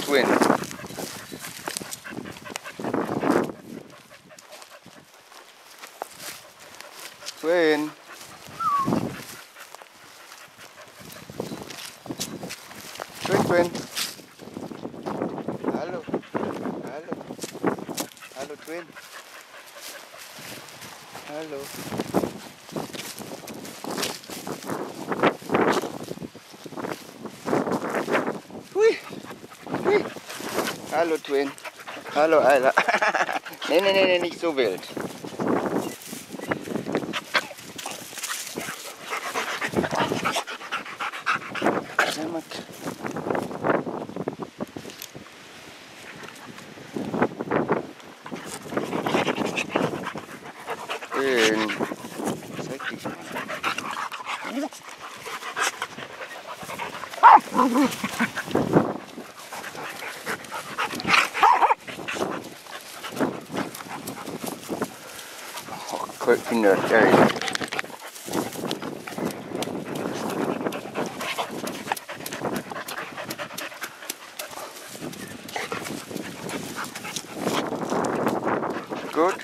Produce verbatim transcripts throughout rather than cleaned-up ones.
twin. Twin. Twin, twin. Halo. Halo. Halo, twin. Halo. Hui. Hui. Hallo, Twin. Hallo, Ayla. Nee, nee, nee, nee, nicht so wild. Twin. Zeig dich mal. Oh, quite peanut area. Good.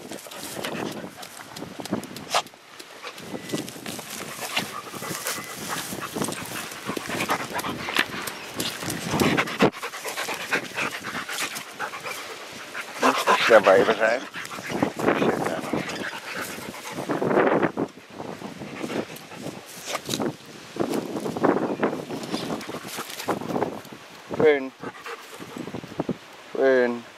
Dabei sein. Twin. Twin.